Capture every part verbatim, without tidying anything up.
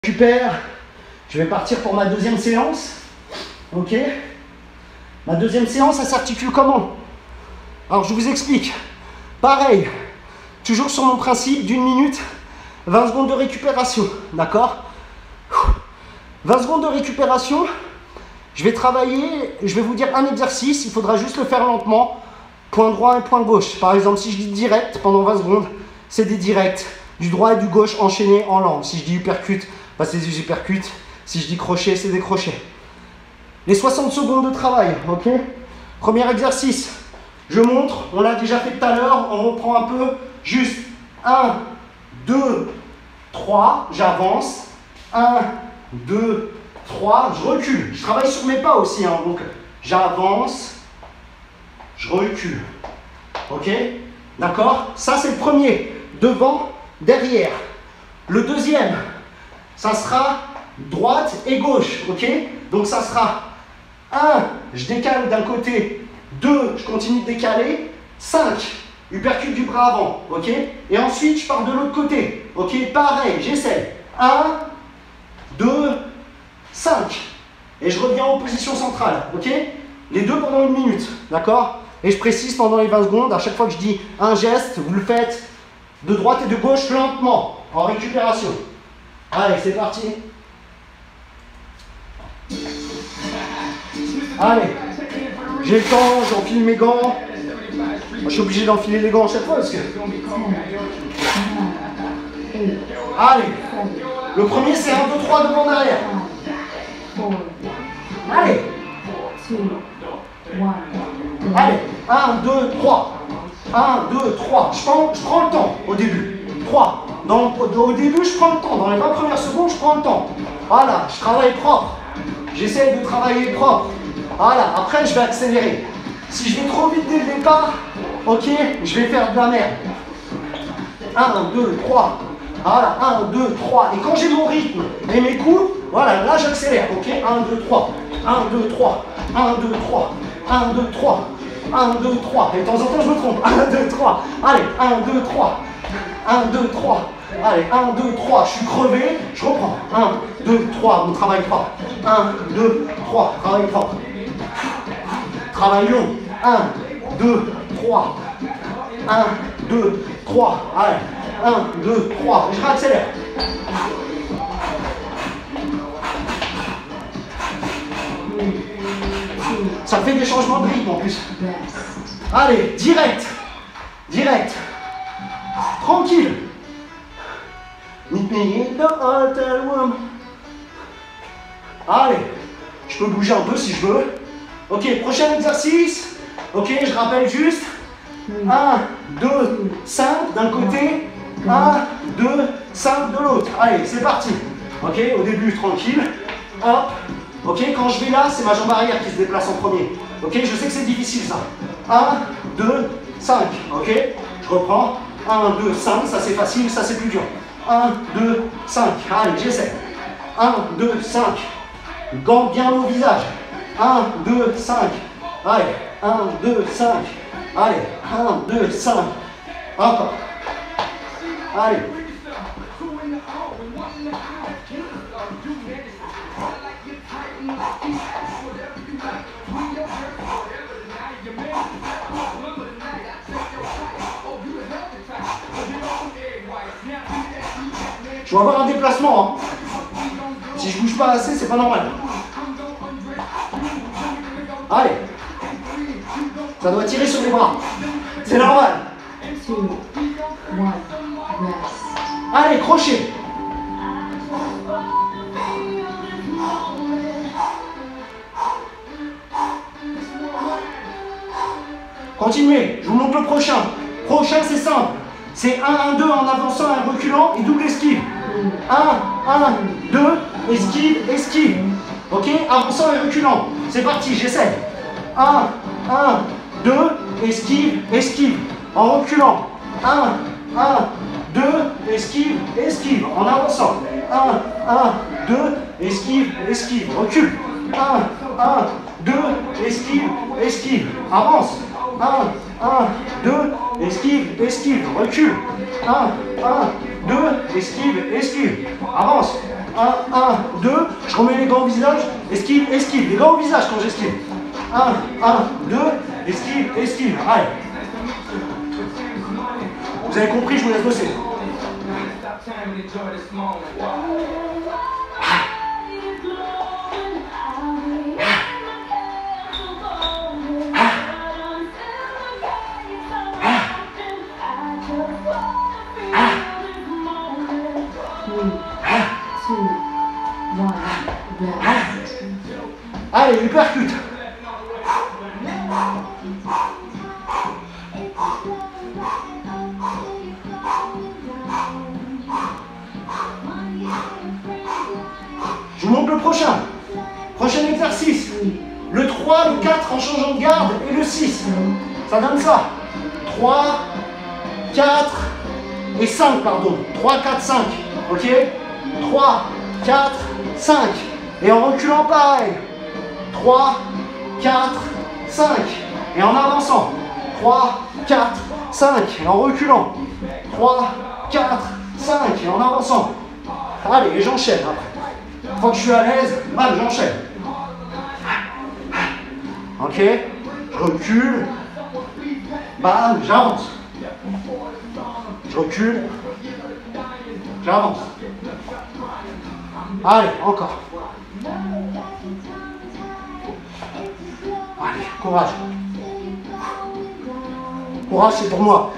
Récupère, je vais partir pour ma deuxième séance. Ok. Ma deuxième séance, elle s'articule comment? Alors je vous explique. Pareil, toujours sur mon principe d'une minute, vingt secondes de récupération. D'accord? vingt secondes de récupération. Je vais travailler, je vais vous dire un exercice, il faudra juste le faire lentement. Point droit et point gauche. Par exemple, si je dis direct pendant vingt secondes, c'est des directs. Du droit et du gauche enchaînés en lent. Si je dis uppercut, bah c'est des uppercuts. Si je dis crochet, c'est des crochets. Les soixante secondes de travail, ok? Premier exercice. Je montre, on l'a déjà fait tout à l'heure, on reprend un peu. Juste un, deux, trois, j'avance. un, deux, trois, je recule. Je travaille sur mes pas aussi, hein, donc j'avance, je recule. Ok? D'accord? Ça, c'est le premier. Devant, derrière. Le deuxième, ça sera droite et gauche. Ok? Donc, ça sera un, je décale d'un côté. deux, je continue de décaler. cinq, uppercut du bras avant. Ok? Et ensuite, je pars de l'autre côté. Ok? Pareil, j'essaie. un, deux, cinq. Et je reviens en position centrale. Ok? Les deux pendant une minute. D'accord? Et je précise pendant les vingt secondes, à chaque fois que je dis un geste, vous le faites de droite et de gauche lentement, en récupération. Allez, c'est parti. Allez, j'ai le temps, j'enfile mes gants. Je suis obligé d'enfiler les gants à chaque fois parce que... Allez, le premier c'est un, deux, trois devant derrière. Allez. Allez, un, deux, trois. un, deux, trois. Je prends, je prends le temps au début. trois. Dans, au début, je prends le temps. Dans les vingt premières secondes, je prends le temps. Voilà, je travaille propre. J'essaie de travailler propre. Voilà, après, je vais accélérer. Si je vais trop vite dès le départ, ok, je vais faire de la merde. un, deux, trois. Voilà, un, deux, trois. Et quand j'ai mon rythme et mes coups, voilà, là, j'accélère. Ok, un, deux, trois. un, deux, trois. un, deux, trois. un, deux, trois. un, deux, trois. Et de temps en temps, je me trompe. un, deux, trois. Allez, un, deux, trois. un, deux, trois. Allez, un, deux, trois. Je suis crevé. Je reprends. un, deux, trois. On travaille propre. un, deux, trois. Travail propre. Travail long. un, deux, trois. un, deux, trois. Allez. un, deux, trois. Je réaccélère. Ça fait des changements de rythme en plus. Allez, direct. Direct. Tranquille. Meet me in the hotel room. Allez. Je peux bouger un peu si je veux. Ok, prochain exercice. Ok, je rappelle juste. un, deux, cinq d'un côté. un, deux, cinq de l'autre. Allez, c'est parti. Ok, au début, tranquille. Hop. Ok, quand je vais là, c'est ma jambe arrière qui se déplace en premier. Ok, je sais que c'est difficile ça. un, deux, cinq. Ok, je reprends. un, deux, cinq, ça c'est facile, ça c'est plus dur. un, deux, cinq. Allez, j'essaie. un, deux, cinq. Gants bien au visage. un, deux, cinq. Allez, un, deux, cinq. Allez, un, deux, cinq. Encore. Allez. Je vais avoir un déplacement. Hein. Si je bouge pas assez, c'est pas normal. Allez. Ça doit tirer sur les bras. C'est normal. Allez, crochet. Continuez. Je vous montre le prochain. Prochain, c'est simple. C'est un, un, deux en avançant et en reculant et double esquive. un, un, deux, esquive, esquive. Ok? Avançant et reculant. C'est parti, j'essaie. un, un, deux, esquive, esquive. En reculant. un, un, deux, esquive, esquive. En avançant. un, un, deux, esquive, esquive. Recule. un, un, deux, esquive, esquive. Avance. un, un, deux, esquive, esquive. Recule. un, un, deux, esquive, esquive. Avance. un, un, deux. Je remets les gants au visage. Esquive, esquive. Les gants au visage quand j'esquive. un, un, deux. Esquive, esquive. Allez. Vous avez compris, je vous laisse bosser. Allez, hypercute. Je vous montre le prochain. Prochain exercice. Le trois, le quatre en changeant de garde et le six. Ça donne ça. trois, quatre et cinq, pardon. trois, quatre, cinq. Ok? trois, quatre, cinq. Et en reculant pareil. trois, quatre, cinq. Et en avançant. trois, quatre, cinq. Et en reculant. trois, quatre, cinq. Et en avançant. Allez, et j'enchaîne après. Une fois que je suis à l'aise, bam, j'enchaîne. Ok? Je recule. Bam, j'avance. Je recule. J'avance. Allez, encore. Allez, courage. Courage, c'est pour moi.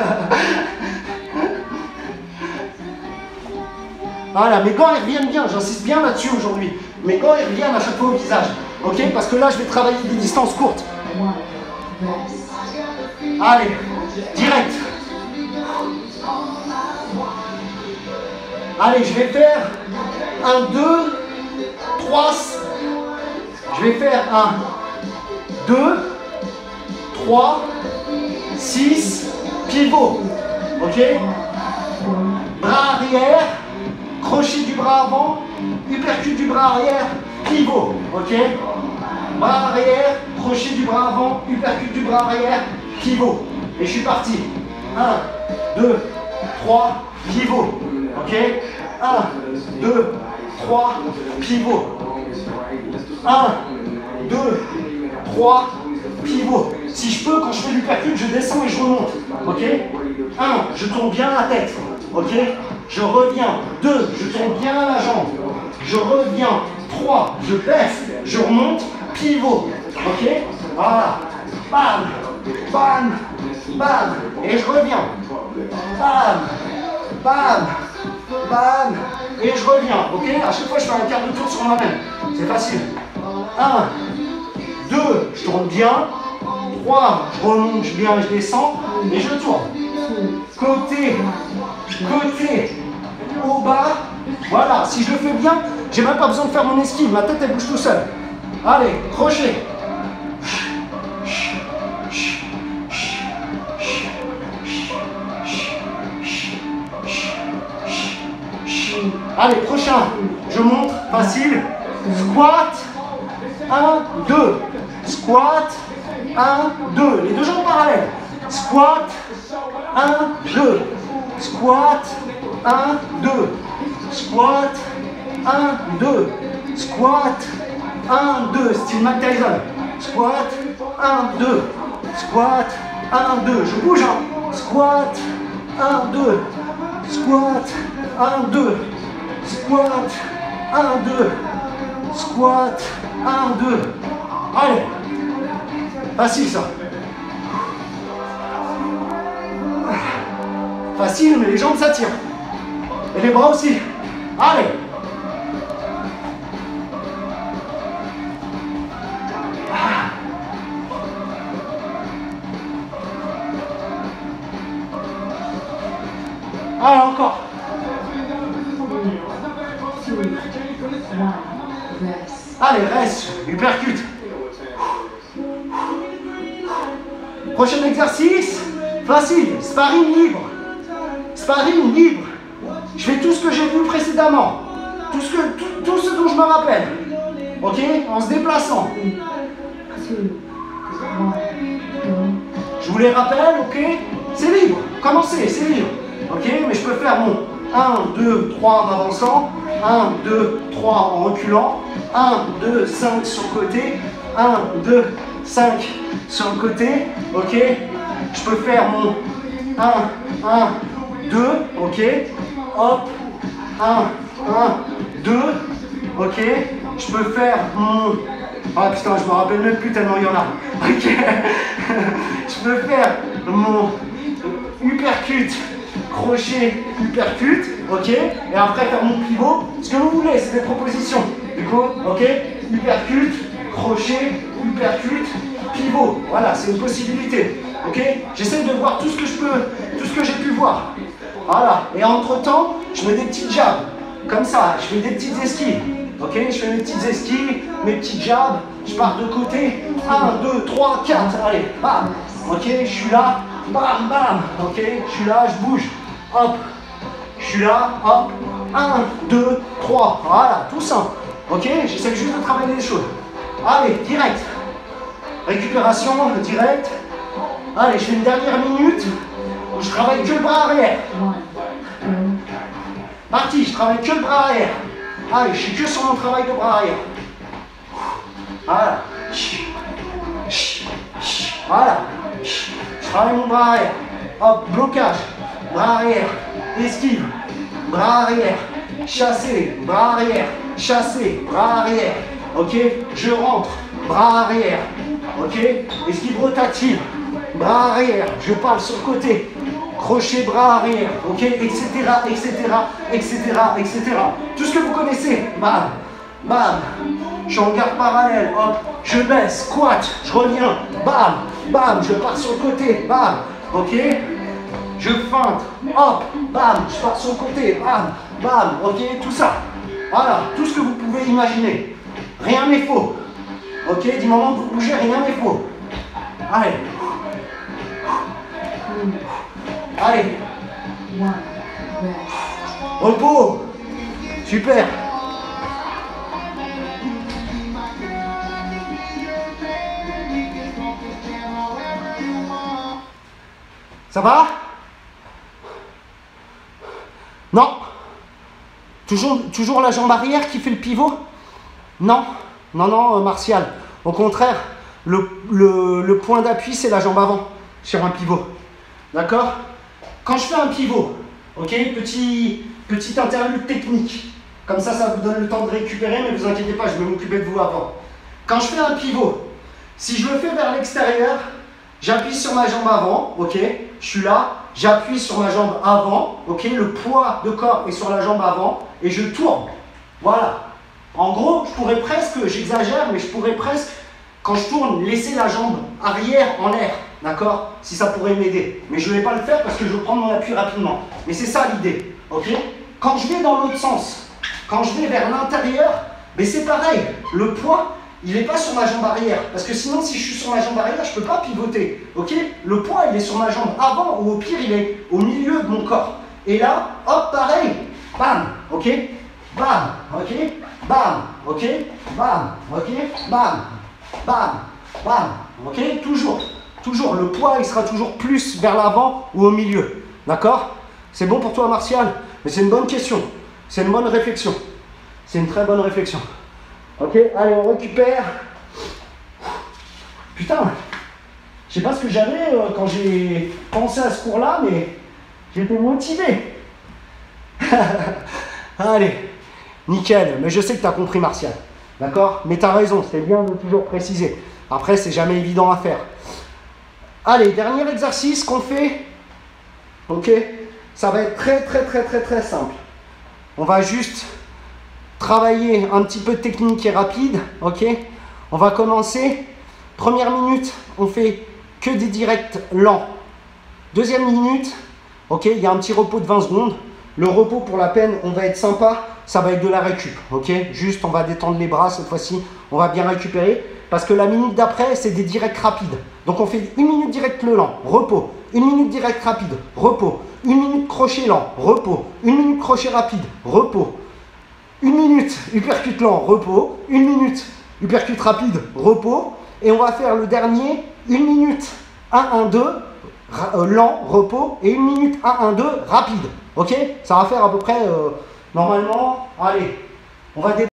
Voilà, mes gants ils reviennent bien, j'insiste bien là-dessus aujourd'hui. Mes gants ils reviennent à chaque fois au visage. Ok? Parce que là, je vais travailler des distances courtes. Allez, direct. Allez, je vais faire un, deux, trois. Je vais faire un, deux, trois, six, pivot. Ok? Bras arrière, crochet du bras avant, uppercut du bras arrière, pivot. Ok? Bras arrière, crochet du bras avant, uppercut du bras arrière, pivot. Et je suis parti. un, deux, trois, pivot. Ok? un, deux, trois, pivot. un, deux, trois, pivot. Si je peux, quand je fais l'uppercut, je descends et je remonte. Ok? un, je tourne bien la tête. Ok? Je reviens. deux, je tourne bien la jambe. Je reviens. trois, je baisse. Je remonte. Pivot. Ok? Voilà. Bam. Bam. Bam. Et je reviens. Bam. Bam. Bam. Et je reviens. Ok? À chaque fois, je fais un quart de tour sur moi-même. C'est facile. un, deux, je tourne bien. trois, je remonte bien et je descends. Et je tourne. Côté. Côté. Au bas. Voilà. Si je le fais bien, j'ai même pas besoin de faire mon esquive. Ma tête, elle bouge tout seul. Allez, crochet. Allez, prochain. Je montre. Facile. Squat. un, deux. Squat. un, deux. Les deux jambes parallèles. Squat. un, deux. Squat. un, deux. Squat. un, deux. Squat. un, deux. Style Mike Tyson. Squat. un, deux. Squat. un, deux. Je bouge. Hein. Squat. un, deux. Squat. un, deux. Squat. un, deux. Squat. un, deux. Allez. Facile ça. Facile, mais les jambes s'attirent. Et les bras aussi. Allez. Allez, encore. Allez, reste. Uppercut. Prochain exercice. Facile. Sparring libre. Sparring libre. Je fais tout ce que j'ai vu précédemment. Tout ce, que, tout, tout ce dont je me rappelle. Ok? En se déplaçant. Je vous les rappelle, ok? C'est libre. Commencez, c'est libre. Ok? Mais je peux faire mon un, deux, trois en avançant. un, deux, trois en reculant. un, deux, cinq sur le côté. un, deux, cinq sur le côté. Ok. Je peux faire mon un, un, deux. Ok. Hop. un, un, deux. Ok. Je peux faire mon... Ah putain, je me rappelle même plus tellement il y en a. Ok. Je peux faire mon uppercut, crochet, uppercut. Ok. Et après faire mon pivot. Ce que vous voulez, c'est des propositions. Du coup, ok. Uppercut, crochet, uppercut, pivot. Voilà, c'est une possibilité. Ok. J'essaie de voir tout ce que je peux, tout ce que j'ai pu voir. Voilà. Et entre temps, je mets des petites jabs. Comme ça, je fais des petites esquives. Ok, je fais mes petites esquives, mes petites jabs, je pars de côté, un, deux, trois, quatre, allez, bam, ok, je suis là, bam, bam, ok, je suis là, je bouge, hop, je suis là, hop, un, deux, trois, voilà, tout simple, ok, j'essaie juste de travailler les choses, allez, direct, récupération, direct, allez, je fais une dernière minute où je travaille que le bras arrière, parti, je travaille que le bras arrière. Allez, je suis que sur mon travail de bras arrière. Voilà. Voilà. Je travaille mon bras arrière. Hop, blocage. Bras arrière. Esquive. Bras arrière. Chasser. Bras arrière. Chasser. Bras arrière. Ok. Je rentre. Bras arrière. Ok. Esquive rotative. Bras arrière. Je parle sur le côté. Crochet, bras arrière, ok, et cetera, et cetera, et cetera, et cetera. Tout ce que vous connaissez, bam, bam, je suis en garde parallèle, hop, je baisse, squat, je reviens, bam, bam, je pars sur le côté, bam, ok, je feinte, hop, bam, je pars sur le côté, bam, bam, ok, tout ça. Voilà, tout ce que vous pouvez imaginer. Rien n'est faux. Ok, du moment que vous bougez, rien n'est faux. Allez. Allez. Repos. Super. Ça va? Non. Toujours, toujours la jambe arrière qui fait le pivot? Non. Non, non, euh, Martial. Au contraire, le, le, le point d'appui, c'est la jambe avant sur un pivot. D'accord? Quand je fais un pivot, ok, petit, petit interlude technique. Comme ça, ça vous donne le temps de récupérer, mais ne vous inquiétez pas, je vais m'occuper de vous avant. Quand je fais un pivot, si je le fais vers l'extérieur, j'appuie sur ma jambe avant, ok, je suis là, j'appuie sur ma jambe avant, ok, le poids de corps est sur la jambe avant, et je tourne. Voilà. En gros, je pourrais presque, j'exagère, mais je pourrais presque, quand je tourne, laisser la jambe arrière en l'air. D'accord? Si ça pourrait m'aider. Mais je ne vais pas le faire parce que je veux prendre mon appui rapidement. Mais c'est ça l'idée. Ok? Quand je vais dans l'autre sens, quand je vais vers l'intérieur, mais c'est pareil. Le poids, il n'est pas sur ma jambe arrière. Parce que sinon, si je suis sur ma jambe arrière, je ne peux pas pivoter. Ok? Le poids, il est sur ma jambe avant ou au pire, il est au milieu de mon corps. Et là, hop, pareil. Bam. Ok? Bam. Ok? Bam. Ok? Bam. Ok? Bam. Bam. Bam. Ok? Toujours. Toujours, le poids, il sera toujours plus vers l'avant ou au milieu. D'accord? C'est bon pour toi, Martial? Mais c'est une bonne question. C'est une bonne réflexion. C'est une très bonne réflexion. Ok? Allez, on récupère. Putain, je sais pas ce que j'avais euh, quand j'ai pensé à ce cours-là, mais j'étais motivé. Allez, nickel. Mais je sais que tu as compris, Martial. D'accord? Mais tu as raison, c'est bien de toujours préciser. Après, c'est jamais évident à faire. Allez, dernier exercice qu'on fait, ok, ça va être très très très très très simple. On va juste travailler un petit peu de technique et rapide, ok. On va commencer, première minute, on fait que des directs lents. Deuxième minute, ok, il y a un petit repos de vingt secondes. Le repos pour la peine, on va être sympa, ça va être de la récup, ok. Juste, on va détendre les bras cette fois-ci, on va bien récupérer. Parce que la minute d'après, c'est des directs rapides. Donc on fait une minute direct le lent, repos. Une minute direct rapide, repos. Une minute crochet lent, repos. Une minute crochet rapide, repos. Une minute uppercut lent, repos. Une minute uppercut rapide, repos. Et on va faire le dernier, une minute un un deux, lent, repos. Et une minute un un deux, rapide. Ok? Ça va faire à peu près euh, Normalement, allez, on va démarrer.